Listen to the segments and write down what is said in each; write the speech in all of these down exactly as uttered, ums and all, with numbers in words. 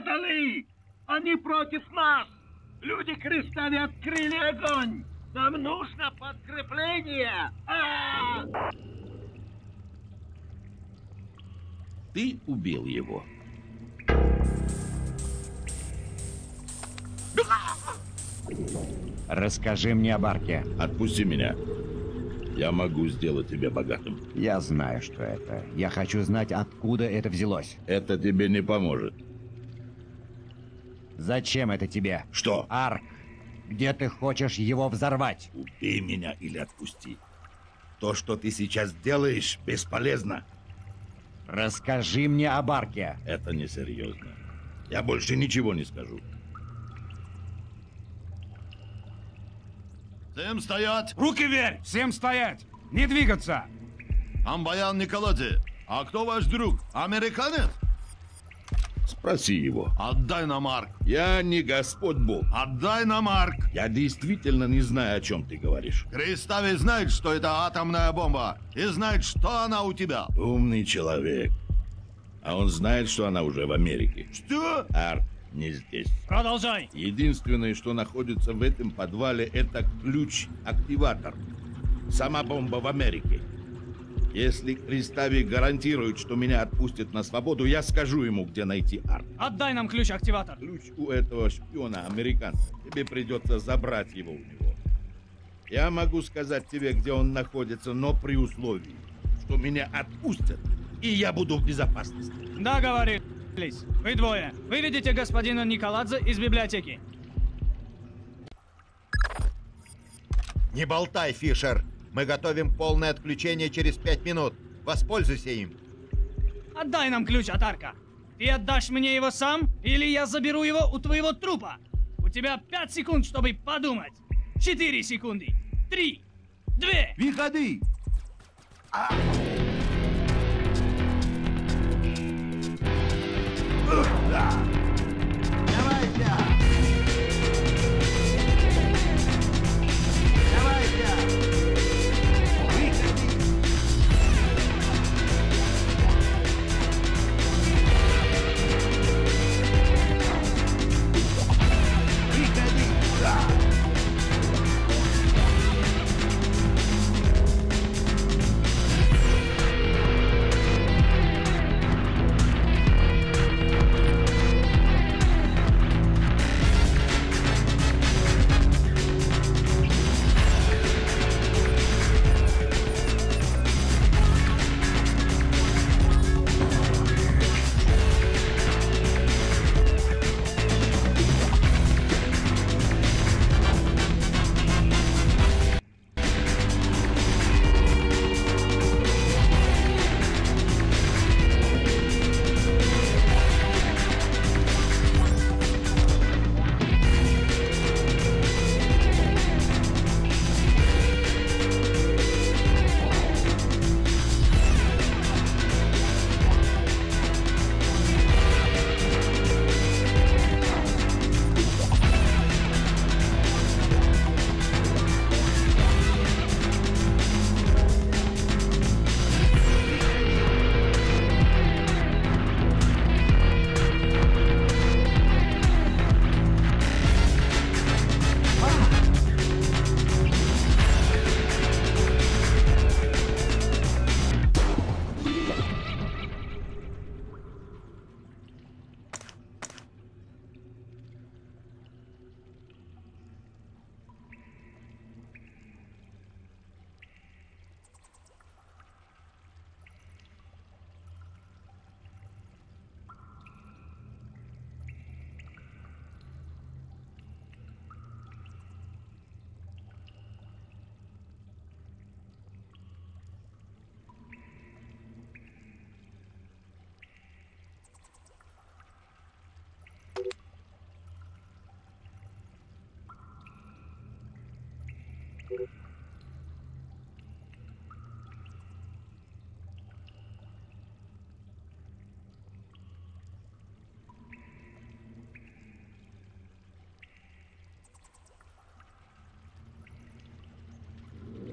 предали! Они против нас! Люди Кристави открыли огонь! Нам нужно подкрепление! А-а-а! Ты убил его. Расскажи мне об арке. Отпусти меня. Я могу сделать тебя богатым. Я знаю, что это. Я хочу знать, откуда это взялось. Это тебе не поможет. Зачем это тебе? Что? Арк. Где ты хочешь его взорвать? Убей меня или отпусти. То, что ты сейчас делаешь, бесполезно. Расскажи мне об арке. Это несерьезно. Я больше ничего не скажу. Всем стоять! Руки вверх! Всем стоять! Не двигаться! Амбаян Николадзе, а кто ваш друг? Американец? Спроси его. Отдай нам Арк. Я не Господь Бог. Отдай нам Арк. Я действительно не знаю, о чем ты говоришь. Кристави знает, что это атомная бомба. И знает, что она у тебя. Умный человек. А он знает, что она уже в Америке. Что? Арк не здесь. Продолжай. Единственное, что находится в этом подвале, это ключ-активатор. Сама бомба в Америке. Если Кристави гарантирует, что меня отпустят на свободу, я скажу ему, где найти Арк. Отдай нам ключ-активатор. Ключ у этого шпиона-американца. Тебе придется забрать его у него. Я могу сказать тебе, где он находится, но при условии, что меня отпустят, и я буду в безопасности. Договорились. Вы двое. Выведите господина Николадзе из библиотеки. Не болтай, Фишер. Мы готовим полное отключение через пять минут. Воспользуйся им. Отдай нам ключ от Арка. Ты отдашь мне его сам, или я заберу его у твоего трупа? У тебя пять секунд, чтобы подумать. Четыре секунды. Три. Две. Выходи. А! Давайте! Давайте! Выходи! Выходи! Да!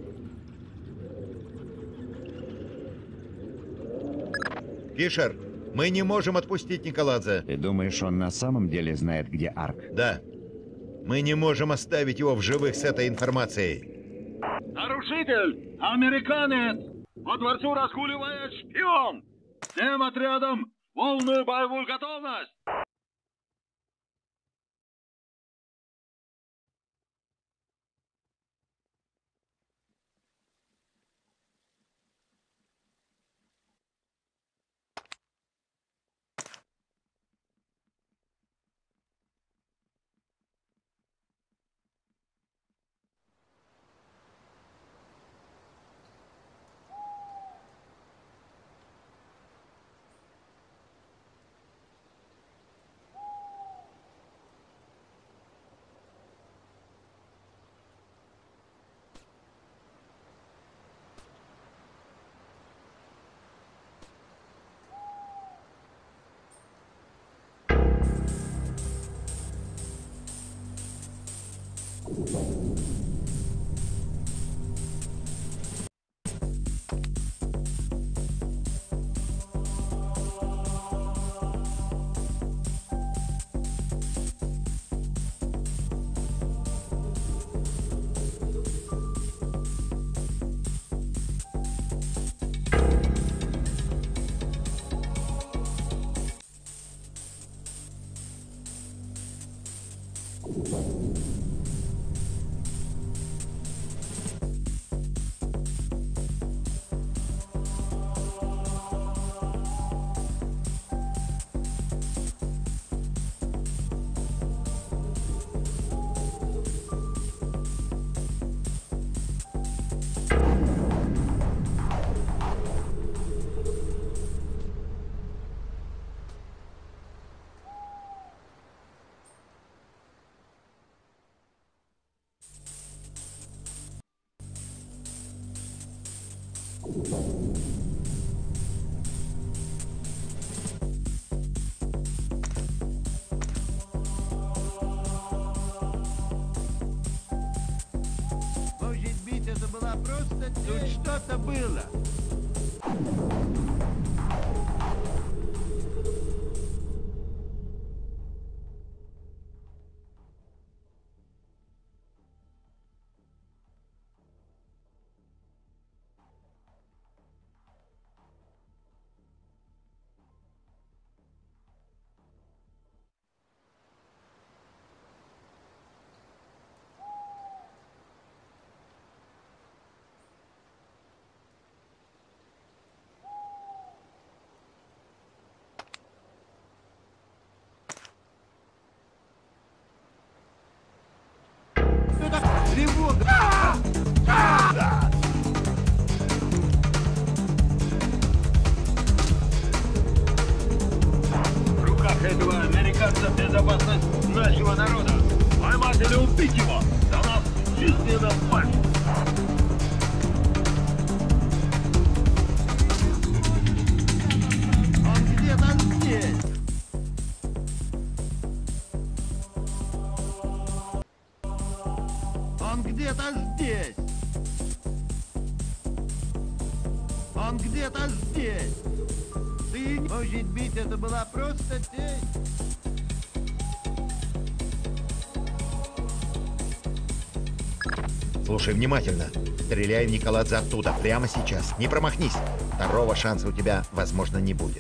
Фишер, Мы не можем отпустить Николадзе. Ты думаешь, он на самом деле знает, где Арк? Да. Мы не можем оставить его в живых с этой информацией. Нарушитель! Американец! По дворцу разгуливает шпион! Всем отрядам полную боевую готовность! Может быть, это была просто... Тут что-то было. В руках этого американца безопасность нашего народа. Поймать или убить его. За нас жизненно важно. Он где-то здесь. Он где-то здесь. Он где-то здесь. Ты, может быть, это была просто тень? Слушай внимательно. Стреляй в Николадзе оттуда, прямо сейчас. Не промахнись. Второго шанса у тебя, возможно, не будет.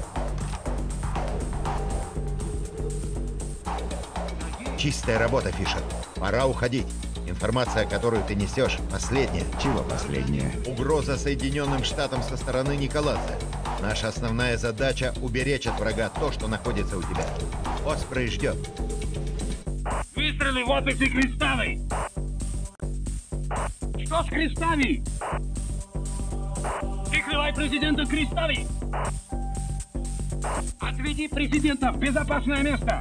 Чистая работа, Фишер. Пора уходить. Информация, которую ты несешь, последняя. Чего последнее? Угроза Соединенным Штатам со стороны Николадзе. Наша основная задача — уберечь от врага то, что находится у тебя. Оспрей ждет. Выстрелы, вот эти кристаллы! Что с крестами? Прикрывай президента крестами! Отведи президента в безопасное место!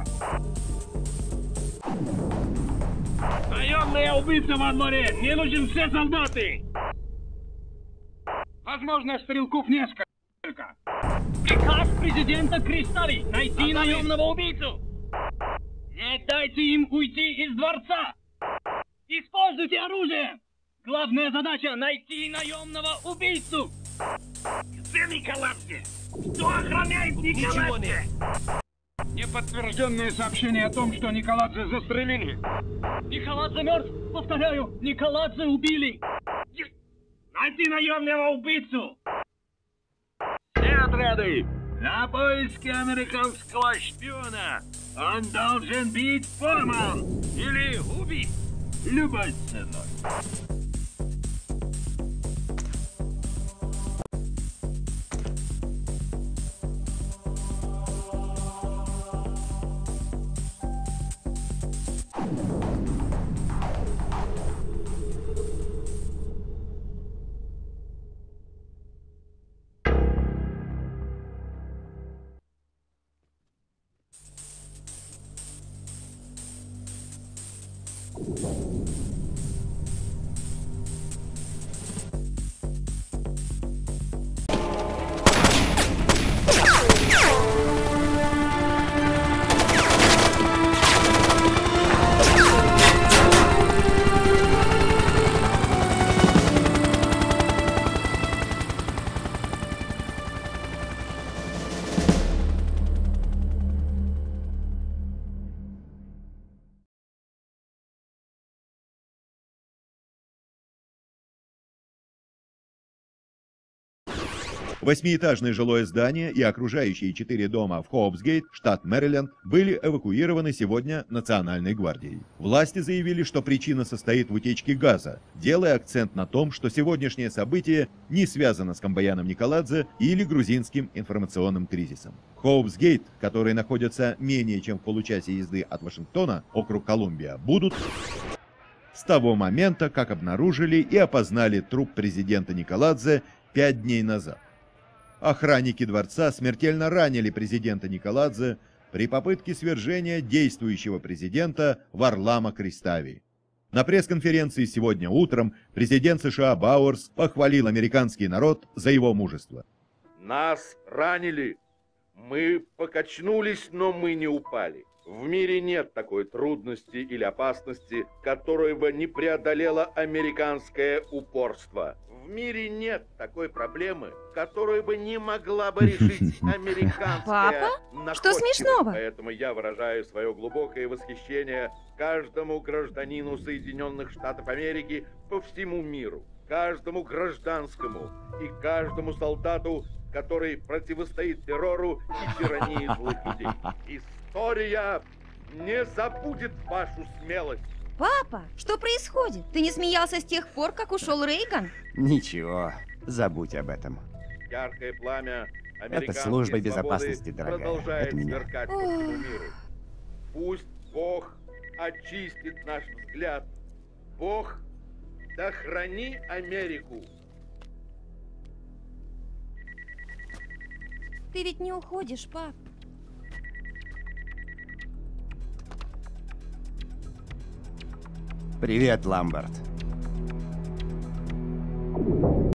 Наемные убийцы в море! Мне нужен все солдаты! Возможно, стрелков несколько. Приказ президента Кристалли найти наемного убийцу! Не дайте им уйти из дворца! Используйте оружие! Главная задача — найти наемного убийцу! Где Николадзе? Кто охраняет Николадзе? Неподтвержденное сообщение о том, что Николадзе застрелили. Николадзе мертв. Повторяю, Николадзе убили. Найти наемного убийцу. Все отряды на поиски американского шпиона. Он должен быть пойман или убит любой ценой. Восьмиэтажное жилое здание и окружающие четыре дома в Хоупсгейт, штат Мэриленд, были эвакуированы сегодня Национальной гвардией. Власти заявили, что причина состоит в утечке газа, делая акцент на том, что сегодняшнее событие не связано с Камбаяном Николадзе или грузинским информационным кризисом. Хоупсгейт, который находится менее чем в получасе езды от Вашингтона, округ Колумбия, будут с того момента, как обнаружили и опознали труп президента Николадзе пять дней назад. Охранники дворца смертельно ранили президента Николадзе при попытке свержения действующего президента Варлама Кристави. На пресс-конференции сегодня утром президент США Бауэрс похвалил американский народ за его мужество. Нас ранили. Мы покачнулись, но мы не упали. В мире нет такой трудности или опасности, которую бы не преодолело американское упорство. В мире нет такой проблемы, которую бы не могла бы решить американская Папа? находчивость. Что смешного? Поэтому я выражаю свое глубокое восхищение каждому гражданину Соединенных Штатов Америки по всему миру, каждому гражданскому и каждому солдату, который противостоит террору и тирании злых людей. История не забудет вашу смелость. Папа, что происходит? Ты не смеялся с тех пор, как ушел Рейган? Ничего, забудь об этом. Яркое пламя Это служба безопасности, дорогая. продолжает Это меня. сверкать по всему миру. Пусть Бог очистит наш взгляд. Бог, да храни Америку. Ты ведь не уходишь, пап. Привет, Ламберт.